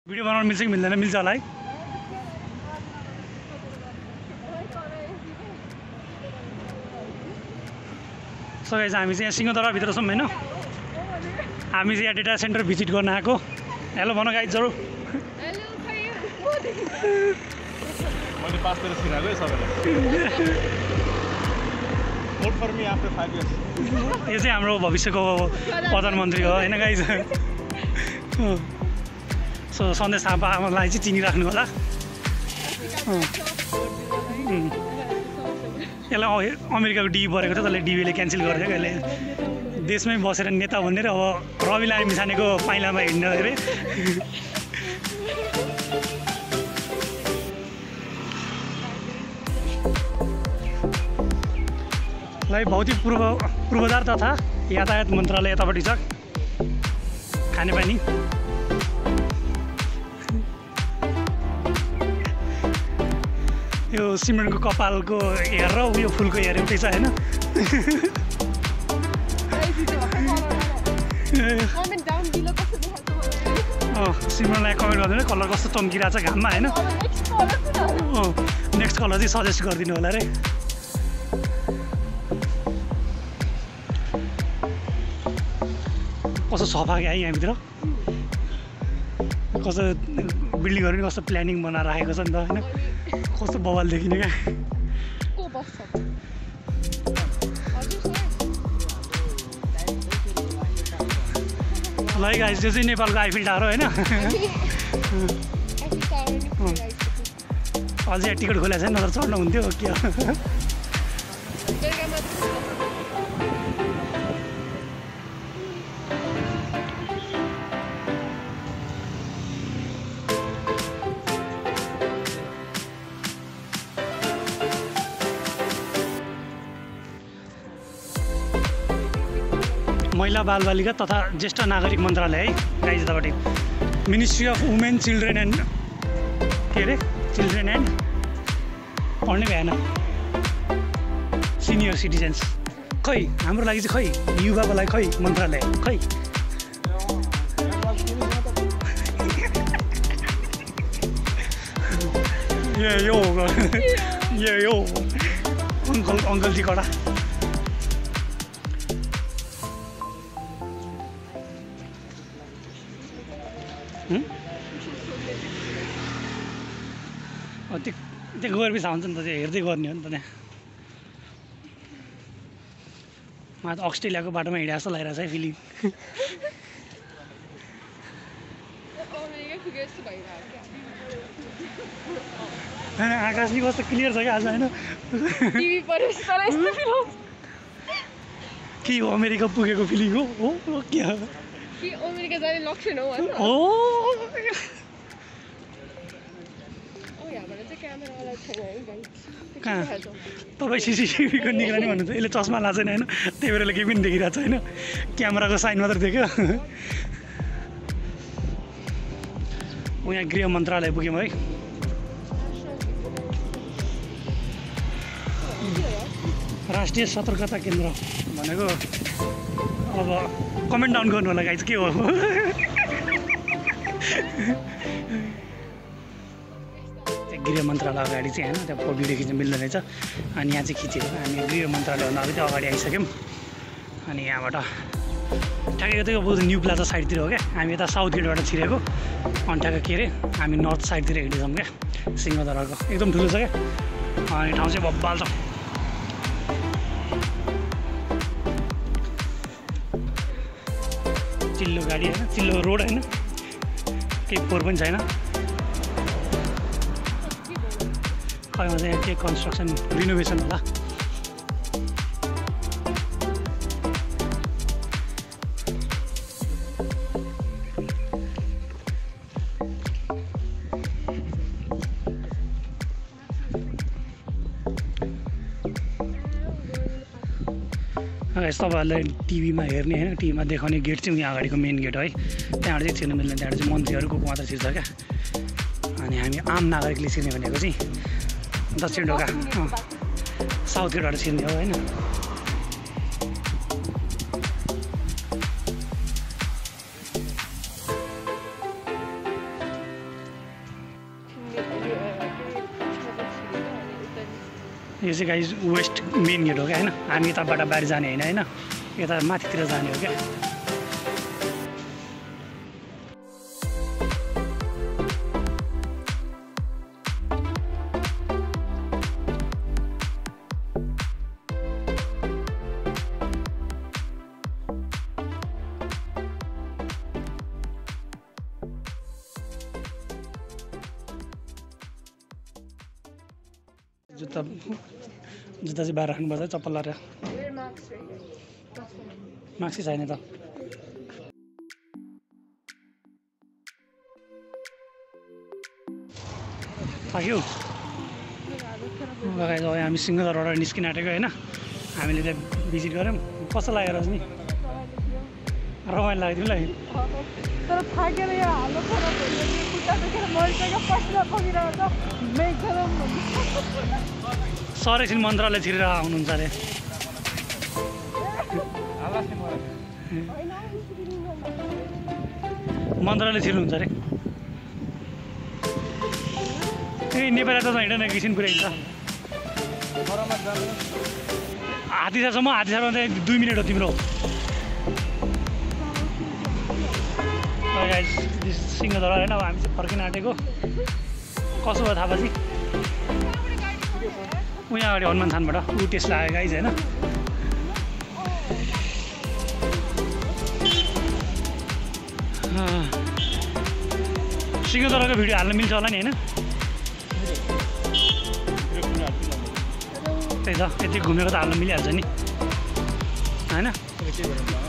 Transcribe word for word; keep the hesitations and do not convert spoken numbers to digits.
Video बनाउन मिल्छ कि मिल्दैन? मिल्छ होला है। सो गाइस हामी चाहिँ यहाँ सिंहदरबारभित्र छौँ होइन। हामी चाहिँ यहाँ डेटा सेन्टर भिजिट गर्न आएको। हेलो भन गाइजहरू। मैले पास गरेर सिकाएको है सबैलाई। Vote for me after five years. यो चाहिँ हाम्रो भविष्यको प्रधानमन्त्री हो होइन गाइज। सो सन्देश थापालाई चाहिँ चिनिराख्नु होला। यसलाई अमेरिकाको डिबी परेको थियो, त्यसले डिबीले क्यान्सल गरिदिएको। यसले देशमै बसेर नेता भनेर अब रवि लामी छानेको पाइलामा हिँड्न अरे। लाई भौतिक पूर्व पूर्वाधार तथा यातायात मन्त्रालय यतापट्टि छ। खानेपानी यो सिमरनको कपालको हेयर र उयो फुलको हेयर एउटै छ होइन। सिमरनलाई कमेन्ट गरिदिनु कलर कस्तो चम्किरहेको छ घाममा होइन। नेक्स्ट कलर चाहिँ सजेस्ट गरिदिनु होला रे। कस्तो सफा क्या यहाँभित्र, कस्तो बिल्डिङहरू पनि कस्तो प्लानिङ बनाएर राखेको छ नि त होइन। कस्तो बवाल देखिने क्या। ल गाइस यो चाहिँ नेपालको आइफिल टावर होइन। अझै टिकट खोलेको छैन, नत्र चढ्नु हुन्थ्यो के। महिला बालबालिका तथा ज्येष्ठ नागरिक मन्त्रालय है गाइज यतापट्टि। Ministry of women children and के अरे चिल्ड्रेन एन्ड पढ्नै भएन सिनियर सिटिजन्स। खै हाम्रो लागि चाहिँ खै युवाको लागि खै मन्त्रालय खै। ए यो ए यो अङ्कल अङ्कल जी कडा। त्यो त्यो गएर पछि हुन्छ नि त, त्यो हेर्दै गर्ने हो नि त। त्यहाँ मलाई त अस्ट्रेलियाको बाटोमा हिँडे जस्तो लागिरहेको छ है फिलिङ। होइन आकाश नि कस्तो क्लियर छ क्या आज होइन। के हो अमेरिका पुगेको फिलिङ हो हो के हो अमेरिका जाने लक्षण हो हो। कहाँ तपाईँ सिसिटिभीको निगरानी भन्नुहुन्छ। यसले चस्मा लाएको छैन होइन, त्यही भएर केही पनि देखिरहेको छ होइन। क्यामेराको साइन मात्र देख्यो। ऊ यहाँ गृह मन्त्रालय पुग्यौँ है। राष्ट्रिय सतर्कता केन्द्र भनेको अब कमेन्ट डाउन गर्नु होला गाइज के हो। गृह मन्त्रालय अगाडि चाहिँ होइन त्यहाँ भिडियो खिच्नु मिल्दैन रहेछ। अनि यहाँ चाहिँ खिचेको हामी गृह मन्त्रालयभन्दा अलिकति अगाडि आइसक्यौँ। अनि यहाँबाट ठ्याक्कै त्यो न्यू प्लाजा साइडतिर हो क्या। हामी यता साउथ गेटबाट छिरेको अनि ठ्याक्कै के अरे हामी नर्थ साइडतिर हिँड्दैछौँ क्या। सिंहदरबारको एकदम ठुलो छ क्या। अनि ठाउँ चाहिँ बब्बाल छ। चिल्लो गाडी होइन, चिल्लो रोड होइन, केही फोहोर पनि छैन। खैमा चाहिँ के कन्स्ट्रक्सन रिनोभेसन होला। तपाईँहरूलाई टिभीमा हेर्ने होइन, टिभीमा देखाउने गेट चाहिँ यहाँ अगाडिको मेन गेट है। त्यहाँबाट चाहिँ छिर्नु मिल्दैन, त्यहाँबाट चाहिँ मन्त्रीहरूको मात्र छिर्छ क्या। अनि हामी आम नागरिकले छिर्ने भनेको चाहिँ दक्षिण ढोका साउथ गेटबाट छिर्ने हो होइन। यो चाहिँ गाइज वेस्ट मेन गेट हो क्या होइन हामी यताबाट बाहिर जाने होइन होइन यता माथितिर जाने हो क्या जुत्ता जुत्ता चाहिँ बाहिर राख्नुपर्छ चप्पल लगाएर माक्सै छैन त थाक्यो लगाएर अब हामी सिंहदरबाट निस्किन आँटेको होइन हामीले त्यहाँ भिजिट गऱ्यौँ कस्तो लाग्यो रजनी रमाइलो लाग्यो तिमीलाई तर थाकेर यहाँ हाल्नु खराब भयो खुट्टा देखेर मरिसक्यो पसिना पगिरहेको छ मेघधरम सर एकछिन मन्त्रालय छिरेर आउनुहुन्छ अरे मन्त्रालय छिर्नुहुन्छ अरे ए नेपाली त हिँडेन एकछिन पुऱ्याइन्छ हात्तीसारसम्म हात्तीसारमा चाहिँ दुई मिनट हो तिम्रो सिंहदरबार होइन अब हामी चाहिँ फर्किन आँटेको कसो भयो थाहा पाएपछि उहाँ अगाडि हनुमान थानबाट ऊ टेस्ट लाग्यो गाइज होइन सिंहदरबारको भिडियो हाल्न मिल्छ होला नि होइन त्यही त यति घुमेको त हाल्न मिलिहाल्छ नि होइन